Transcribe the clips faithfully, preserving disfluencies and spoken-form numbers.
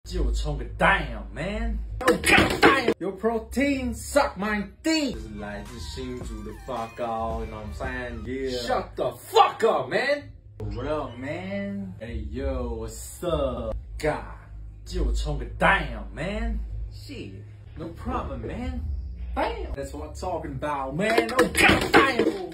借我冲个 damn man。damn Your protein suck my dick。这是来自新竹的发糕 ，you know what I'm saying? Yeah. Shut the fuck up, man. What up, man? Hey yo, what's up? God, 借我冲个 damn man. Shit, no problem, man. Bam, that's what I'm talking about, man. Oh god damn.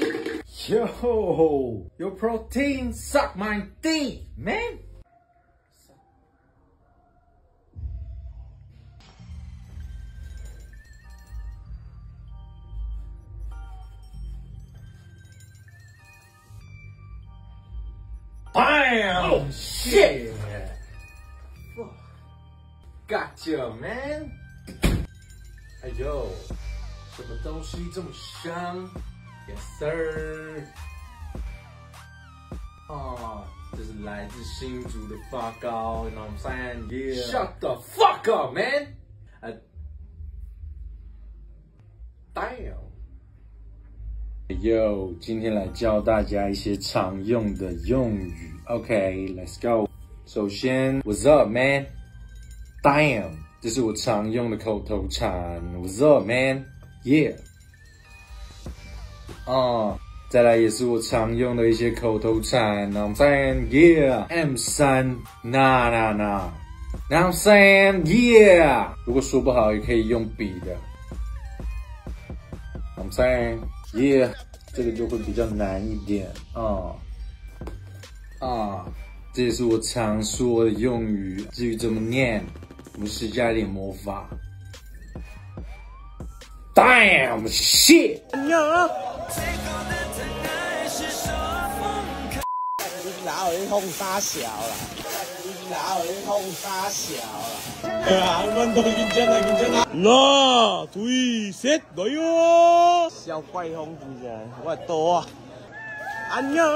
Yo, your protein suck my dick, man. Bam! Oh shit! Fuck. Gotcha, man. 哎呦，什么东西这么香 ？Yes sir. 啊，这是来自新竹的发糕 ，you know what I'm saying? Yeah. Shut the fuck up, man. 呃 ，Damn. Yo， 今天来教大家一些常用的用语。OK，let's go。首先 ，What's up, man? Damn， 这是我常用的口头禅。What's up, man? Yeah。啊，再来也是我常用的一些口头禅。Now I'm saying yeah，M 三 ，na na na。Now I'm saying yeah。如果说不好，也可以用笔的。I'm saying yeah， 这个就会比较难一点啊啊，这也是我常说的用语。至于怎么念，我们试加一点魔法。Damn shit！ 哪有你控沙小啦？哪有你控沙小啦？哎呀，阮都认真啊，认真啊！那对，set 来哟！小怪风主人，我刀啊！安呀！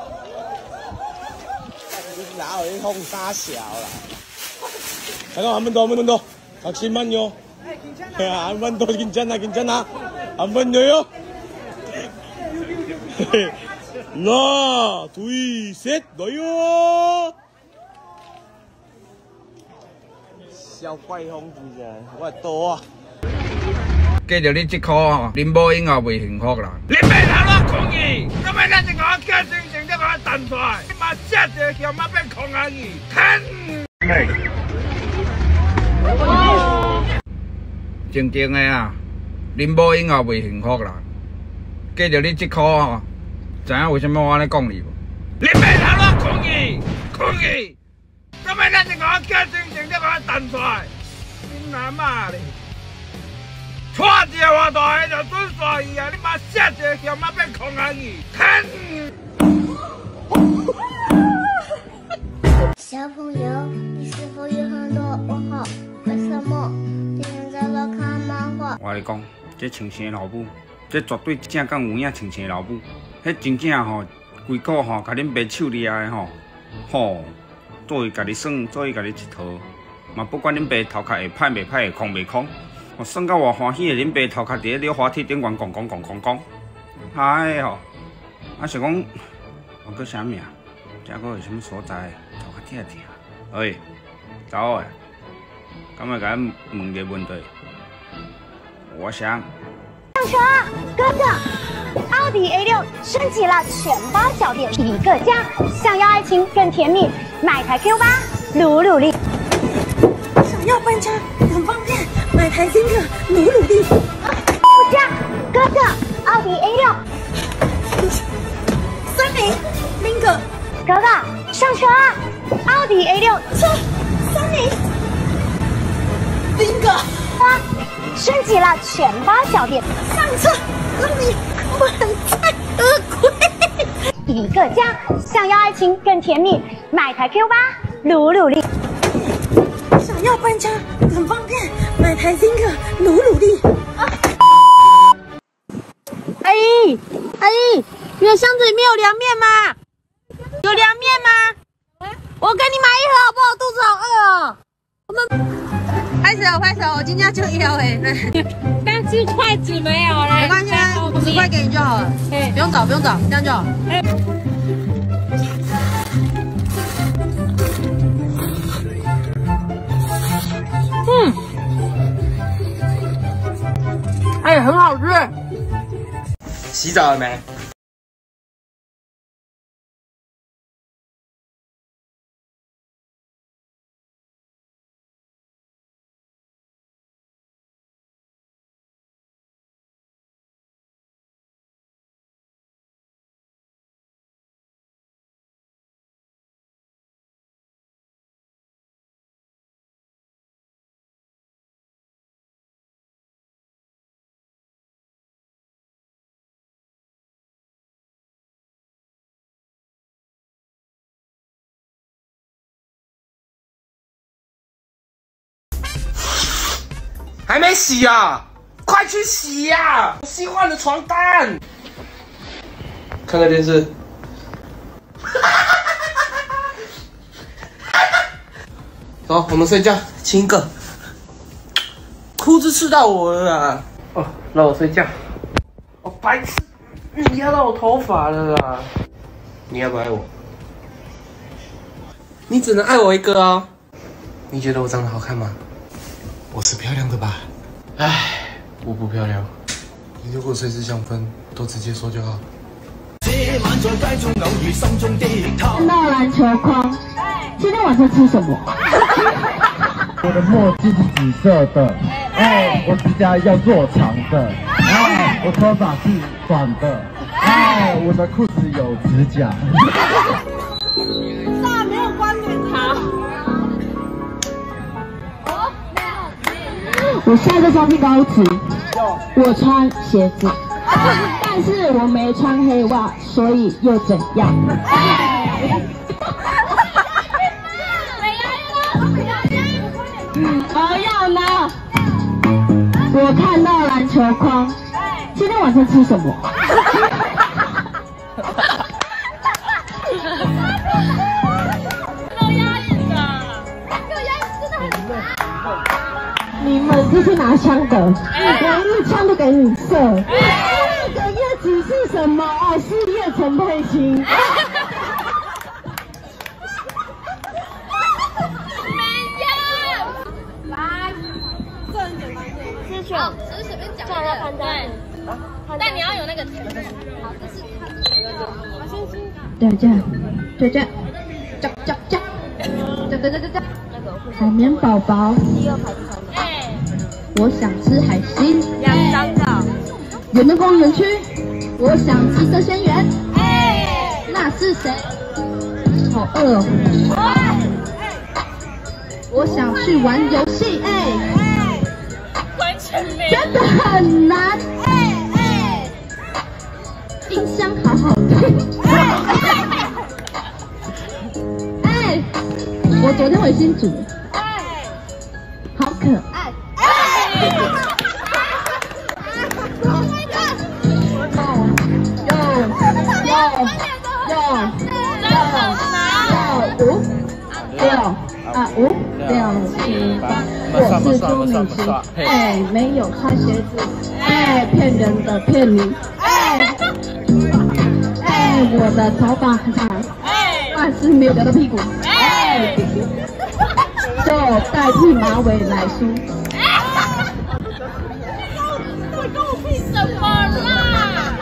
哪有你控沙小啦？大家한번 더，한번 더， 잠시만요。哎呀，한번 더， 认真啊，认真啊！한번 더요。하나, 둘, 셋, 너요! 小怪风主人，我刀啊！ 记着你这科吼，恁某以后袂幸福啦。你别头乱讲伊，咁么咱一个叫真正的我弹出来，你妈这个小妈变空阿姨，看！正经的啊，恁某以后袂幸福啦。记着你这科吼。 知影为什么我安尼讲你无？你别头乱讲伊，讲伊，咁么咱一个叫真正的我弹出来，你阿妈嘞！带一个偌大个就准煞伊啊！你妈写一个小妈变空阿姨，看！ 小朋友，你是否有很多问号？为什么天天在那看漫画？ 我跟你讲，这穿生老母，这绝对正讲有影穿生老母。 迄真正吼，规个吼，甲恁爸手掠的吼，吼，做伊家己算，做伊家己一套，嘛不管恁爸头壳会歹袂歹，会空袂空，我算到偌欢喜的，恁爸头壳伫咧溜滑梯顶悬讲讲讲讲讲，嗨吼，啊想讲，我搁啥物啊？遮搁有啥物所在？头壳疼疼。喂，走诶，敢会甲咱问个问题？我想。 上车啊，哥哥！奥迪 A 六升级了全包小店，一个家。想要爱情更甜蜜，买台 Q 八，努努力。 想要搬家很方便，买台 Think， 努努力。 副驾，哥哥，奥迪 A 六。 森林 ，Think。 哥哥，上车啊！奥迪 A 六， 车，森林 ，Think。 啊！ 升级了全包小店， 上车让你满载而归。 一个家，想要爱情更甜蜜，买台 Q 八，努努力。 想要搬家很方便，买台 Think， 努努力。啊、 阿姨，阿姨，你的箱子里面有凉面吗？有凉面吗？我给你买一盒好不好？肚子好饿哦。我们。 拍手拍手，我今天就要哎， 但是筷子没有了， 没关系，五十块给你就好了，不用找不用找，这样就好。 哎、欸，很好吃。 洗澡了没？还没洗啊！快去洗呀、啊！新换的床单。看个电视。走，我们睡觉，亲一个。裤子刺到我了啦！哦，让我睡觉。哦，白痴，你压到我头发了啦！你爱不爱我？你只能爱我一个哦。你觉得我长得好看吗？我是漂亮的吧？唉，我不漂亮。你如果随时想分，都直接说就好。 看到篮球框，今天晚上吃什么？ 我的墨镜是紫色的，哎，我指甲要做长的，哎，我头发是短的，哎，我的裤子有指甲。 那没有关联他。 我现在在上高职，我穿鞋子，但是我没穿黑袜，所以又怎样？而要呢？我看到篮球框，今天晚上吃什么？ 够压抑的，够压抑，真的很难。 你们这是拿枪的，我一枪都给你射。这个叶子是什么？哦，是叶陈佩卿。 好，只是随便讲一个，对。但你要有那个。好，这是他的。 对这样，对这样，叫叫叫，叫叫叫叫叫。海绵宝宝。第二排第三个。哎。我想吃海星。两张的。园的公园区。我想吃生鲜园。哎。那是谁？好饿哦。我想去玩游戏。哎。真的很难，哎哎，冰箱好好听，哎，我昨天回新竹，哎，好可爱，哎，有有有有五六啊五六七八。我是朱敏琪，哎，没有穿鞋子，哎，骗人的骗你，哎，哎，我的头发很长，哎，但是没有掉到屁股，哎，就代替马尾来梳。 什么啦？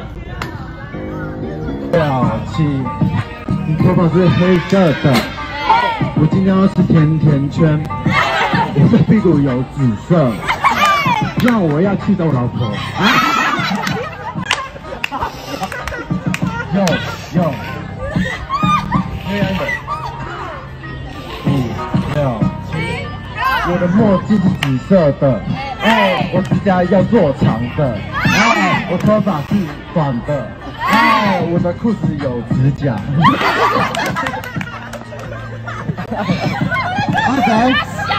表情，你头发是黑色的，我今天要吃甜甜圈。我的屁股有紫色，那我要气到我老婆。有有，黑暗的，五六七，我的墨镜是紫色的，哎，我指甲要做长的，哎，我头发是短的，哎，我的裤子有指甲。阿仔。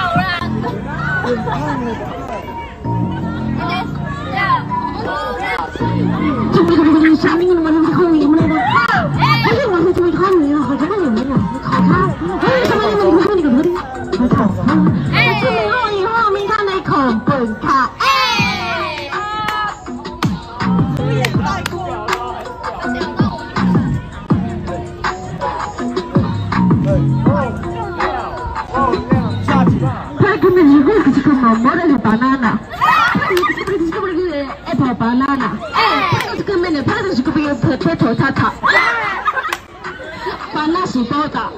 下面我们后面我们那个，哎，我们这边看你了，好像有没有？考察，哎，什么你们看你个头的，考察，哎，出名后以后，明看你口本卡，哎，我也太过了，他根本一个是个毛毛的 banana。 丢 potato 叉叉，把那是包的。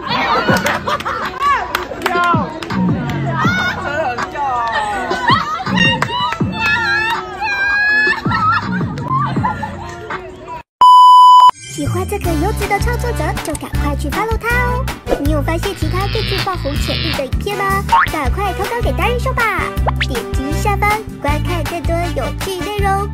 喜欢这个优质的创作者，就赶快去 follow 他哦！你有发现其他更具爆红潜力的影片吗？赶快投稿给达人秀吧！点击下方观看更多有趣内容。